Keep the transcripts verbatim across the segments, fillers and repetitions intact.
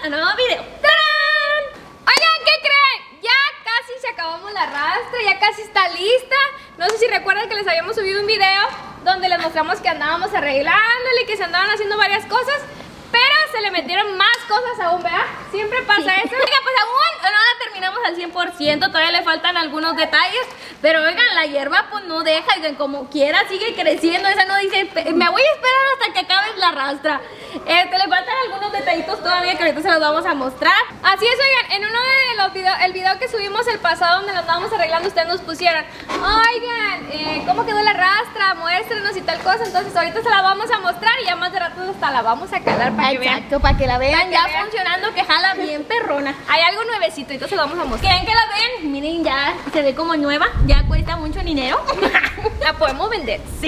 a un nuevo video. ¡Tarán! Oigan, ¿qué creen? Ya casi se acabamos la rastra, ya casi está lista. No sé si recuerdan que les habíamos subido un video donde les mostramos que andábamos arreglándole, que se andaban haciendo varias cosas, pero se le metieron más cosas aún, ¿verdad? Siempre pasa sí. eso. Oiga, pues aún no la terminamos al cien por ciento, todavía le faltan algunos detalles, pero oigan, la hierba pues no deja, oigan, como quiera sigue creciendo. Esa no dice, me voy a esperar hasta que acabes la rastra. Este, le faltan algunos detallitos todavía que ahorita se los vamos a mostrar. Así es, oigan, en uno de los videos, el video que subimos el pasado donde nos estábamos arreglando, ustedes nos pusieron, oigan, eh, ¿cómo quedó la rastra? Muéstrenos y tal cosa. Entonces ahorita se la vamos a mostrar y ya más de rato hasta la vamos a calar para que vean. Exacto, para que la vean que ya vean. funcionando, que jala bien perrona. Hay algo nuevecito, entonces lo vamos a mostrar. ¿Quieren que la vean? Miren, ya se ve como nueva, ya cuesta mucho dinero. La podemos vender. Sí.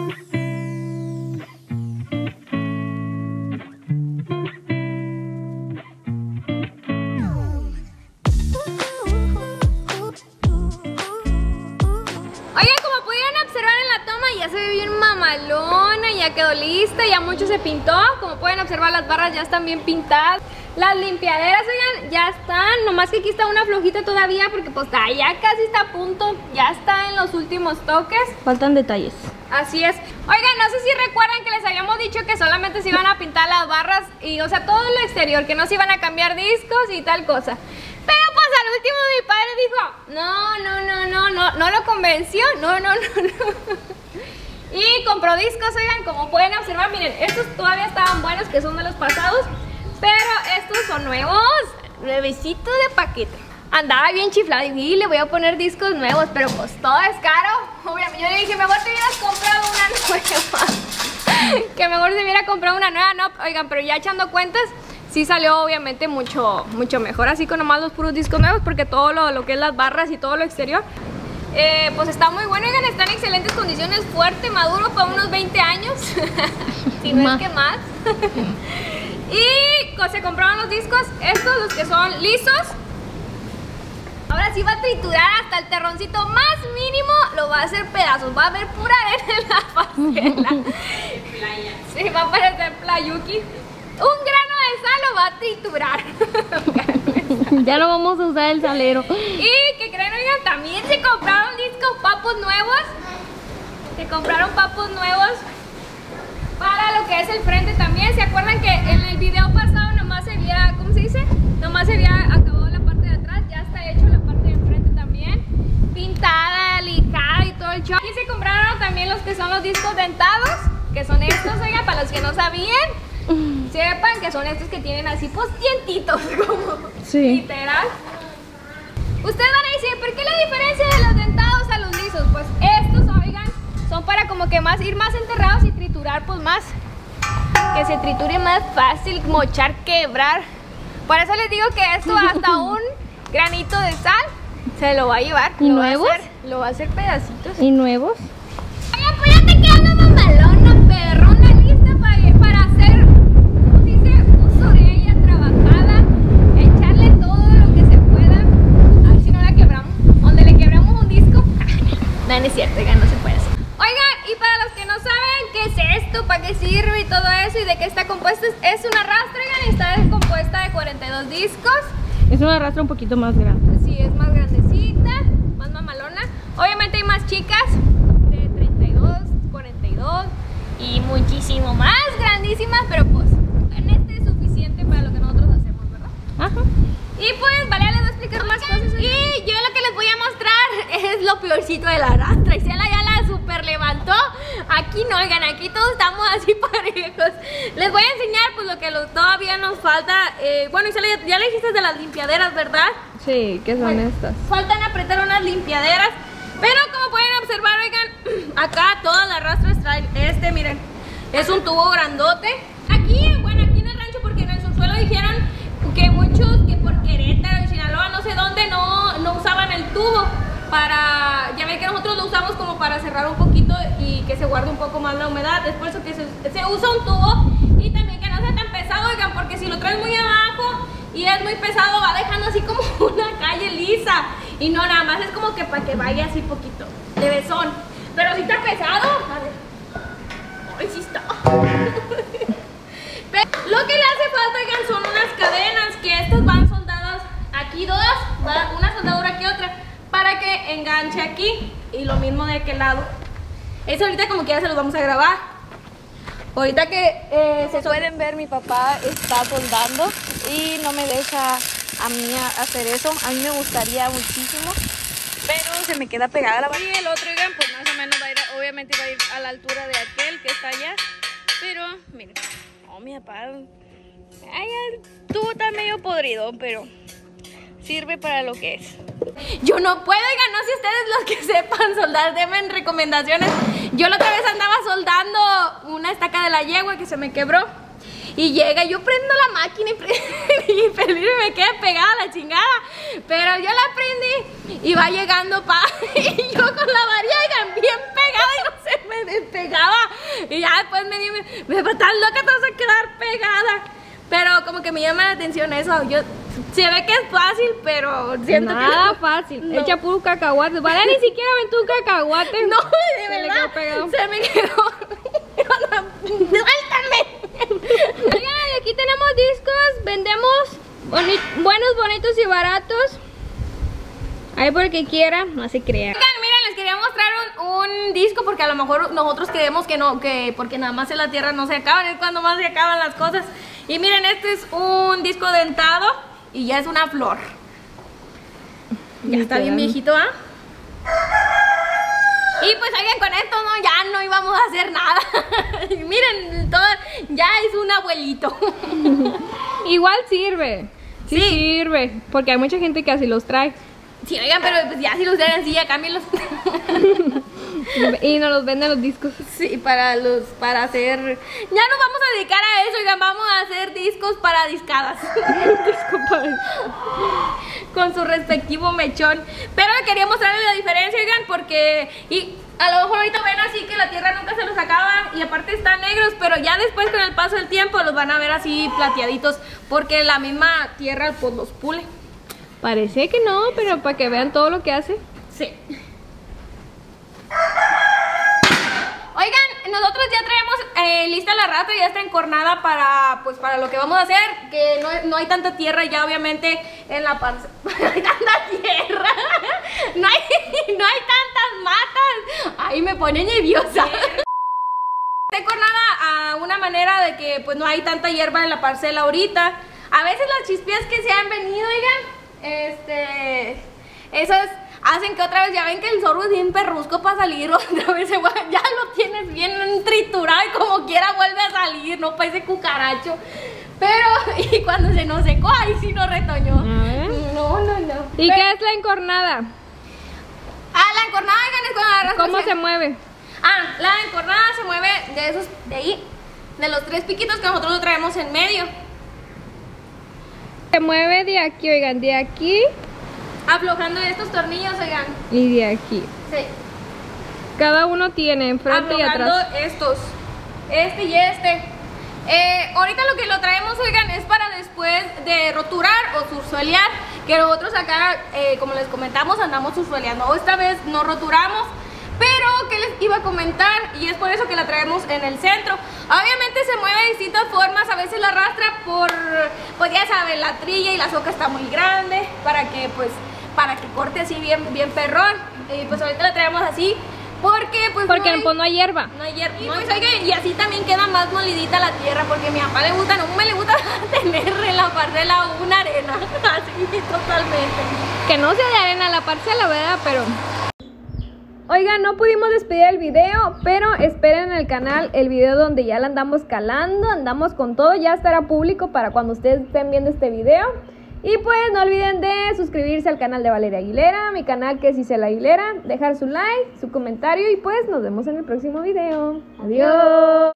Ya se ve bien mamalona, ya quedó lista, ya mucho se pintó. Como pueden observar, las barras ya están bien pintadas. Las limpiaderas, oigan, ya están. Nomás que aquí está una flojita todavía porque pues ya casi está a punto. Ya está en los últimos toques. Faltan detalles. Así es. Oigan, no sé si recuerdan que les habíamos dicho que solamente se iban a pintar las barras y, o sea, todo lo exterior, que no se iban a cambiar discos y tal cosa. Pero pues al último mi padre dijo, no, no, no, no, no, no lo convenció, no, no, no, no. Y compró discos, oigan, como pueden observar, miren, estos todavía estaban buenos, que son de los pasados, pero estos son nuevos, nuevecitos de paquete. Andaba bien chiflado y le voy a poner discos nuevos, pero pues todo es caro. Obviamente, yo le dije, mejor te hubieras comprado una nueva. Que mejor se hubiera comprado una nueva, no, oigan, pero ya echando cuentas, sí salió obviamente mucho, mucho mejor así con nomás los puros discos nuevos, porque todo lo, lo que es las barras y todo lo exterior, eh, pues está muy bueno, oigan, está en excelentes condiciones, fuerte, maduro para unos veinte años, si no es que más. Y pues, se compraron los discos, estos, los que son lisos. Ahora sí va a triturar hasta el terroncito más mínimo, lo va a hacer pedazos, va a haber pura arena en la pastel. Sí, va a parecer playuki. Un grano de sal lo va a triturar. Ya no vamos a usar el salero. Y que creen, oigan, también se compraron discos papos nuevos. Se compraron papos nuevos para lo que es el frente también. ¿Se acuerdan que en el video pasado nomás se había, ¿cómo se dice? Nomás se había acabado la parte de atrás, ya está hecho la parte de enfrente también. Pintada, lijada y todo el show. Aquí se compraron también los que son los discos dentados, que son estos, oigan, para los que no sabían. Sepan que son estos que tienen así pues dientitos, como sí. Literal. Ustedes van a decir, ¿por qué la diferencia de los dentados a los lisos? Pues estos, oigan, son para como que más ir más enterrados y triturar pues más. Que se triture más fácil, mochar, quebrar. Por eso les digo que esto hasta un granito de sal se lo va a llevar. ¿Y lo nuevos? Va a hacer, lo va a hacer pedacitos. ¿Y nuevos? Oigan, pues ya te quedando mamalona, perrona, lista para, para hacer, ¿cómo se dice? Uso de ella, trabajada, echarle todo lo que se pueda. A ver si no la quebramos. Donde le quebramos un disco. No, no es cierto, oigan, no se puede hacer. Oigan, y para los que no saben qué es esto, para qué sirve y todo eso y de qué está compuesto, es una rastra, oigan, y está compuesta de cuarenta y dos discos. Es una rastra un poquito más grande. Sí, es más grandecita, más mamalona. Obviamente hay más chicas, de treinta y dos, cuarenta y dos y muchísimo más grandísimas, pero pues en este es suficiente para lo que nosotros hacemos, ¿verdad? Ajá. Y pues, vale, les voy a explicar más cosas. Y yo lo que les voy a mostrar es lo peorcito de la rastra. Y Ciela ya la super levantó. Aquí no, oigan, aquí todos estamos así parejos. Les voy a enseñar pues lo que lo, todavía nos falta. eh, Bueno, Ciela, ya, ya le dijiste de las limpiaderas, ¿verdad? Sí, ¿qué son Bueno, estas? faltan apretar unas limpiaderas. Pero como pueden observar, oigan, acá todas las rastras traen este, miren, es un tubo grandote. Aquí, bueno, aquí en el rancho, porque en el subsuelo dijeron que muchos, que por Querétaro, en Sinaloa, no sé dónde, no, no usaban el tubo para, ya ven que nosotros lo usamos como para cerrar un poquito y que se guarde un poco más la humedad. Es por eso que se, se usa un tubo y también que no sea tan pesado, oigan, porque si lo traes muy abajo y es muy pesado, va dejando así como una calle lisa. Y no, nada más es como que para que vaya así poquito, de besón. Pero si está pesado, a ver. Ay, sí está. Pero lo que le hace falta, oigan, son unas cadenas. enganche aquí y lo mismo de aquel lado. Eso ahorita como quiera se los vamos a grabar. Ahorita que eh, se pueden ver, mi papá está soldando y no me deja a mí hacer eso. A mí me gustaría muchísimo, pero se me queda pegada la varilla. Y el otro, oigan, pues más o menos va a ir, obviamente va a ir a la altura de aquel que está allá. Pero, miren, oh, mi papá, ay, tú está medio podrido, pero sirve para lo que es. Yo no puedo, oigan, no sé ustedes los que sepan soldar, denme recomendaciones. Yo la otra vez andaba soldando una estaca de la yegua que se me quebró. Y llega, yo prendo la máquina y, y feliz me queda pegada la chingada. Pero yo la prendí y va llegando pa y yo con la varilla, oigan, bien pegada y no se me despegaba. Y ya después me di, me, me va tan loca, te vas a quedar pegada. Pero como que me llama la atención eso. Yo, se ve que es fácil, pero siento Nada que no. fácil. No. Echa puro cacahuate. Vale, ni siquiera aventó un cacahuate. No, de se verdad. Le se me quedó. ¡Suéltame! Oigan, aquí tenemos discos. Vendemos boni buenos, bonitos y baratos. Ahí por el que quiera, no se crea. Oigan, miren, les quería mostrar un, un disco porque a lo mejor nosotros creemos que no, que porque nada más en la tierra no se acaban, es cuando más se acaban las cosas. Y miren, este es un disco dentado y ya es una flor. Ya está bien viejito, ¿ah? Y pues oigan, con esto no, ya no íbamos a hacer nada. Miren, todo, ya es un abuelito. Igual sirve. Sí, sí sirve, porque hay mucha gente que así los trae. Sí, oigan, pero pues ya si los traen así, ya cámbienlos. Y nos los venden los discos. Sí, para los, para hacer. Ya nos vamos a dedicar a eso, oigan, vamos a hacer discos para discadas. Disco para... Con su respectivo mechón. Pero quería mostrarles la diferencia, oigan, porque y a lo mejor ahorita ven así que la tierra nunca se los acaba y aparte están negros, pero ya después con el paso del tiempo los van a ver así plateaditos, porque la misma tierra pues los pule. Parece que no, pero para que vean todo lo que hace. Sí. Oigan, nosotros ya traemos eh, lista la rastra, ya está encornada para, pues, para lo que vamos a hacer, que no, no hay tanta tierra ya obviamente en la parcela. No hay tanta tierra, no hay, no hay tantas matas. Ay, me pone nerviosa. Está encornada a una manera de que pues no hay tanta hierba en la parcela ahorita. A veces las chispías que se han venido, oigan, este, esas hacen que otra vez, ya ven que el zorro es bien perrusco para salir, otra vez se va, ya lo tienes bien triturado y como quiera vuelve a salir, no parece cucaracho. Pero, y cuando se nos secó, ahí sí nos retoñó. No, no, no. ¿Y Pero, qué es la encornada? Ah, la encornada, oigan, es cuando agarras. ¿Cómo se mueve? Ah, la encornada se mueve de esos, de ahí, de los tres piquitos que nosotros lo traemos en medio. Se mueve de aquí, oigan, de aquí. Aflojando estos tornillos, oigan. Y de aquí. Sí. Cada uno tiene enfrente y atrás. Aflojando estos. Este y este. Eh, ahorita lo que lo traemos, oigan, es para después de roturar o sursuelear. Que nosotros acá, eh, como les comentamos, andamos sursueleando. Esta vez no roturamos. Pero, ¿qué les iba a comentar? Y es por eso que la traemos en el centro. Obviamente se mueve de distintas formas. A veces la arrastra por, pues ya saben, la trilla y la soca está muy grande. Para que, pues, para que corte así bien, bien perrón. Y pues ahorita la traemos así. Porque, pues, Porque no hay, pues, no hay hierba. No hay hierba. Y, pues, oiga, y así también queda más molidita la tierra. Porque a mi papá le gusta, no me le gusta tener en la parcela una arena. Así, totalmente. Que no sea de arena la parcela, ¿verdad? Pero... Oigan, no pudimos despedir el video, pero esperen en el canal el video donde ya la andamos calando, andamos con todo, ya estará público para cuando ustedes estén viendo este video. Y pues no olviden de suscribirse al canal de Valeria Aguilera, mi canal que es Isela Aguilera, dejar su like, su comentario y pues nos vemos en el próximo video. Adiós.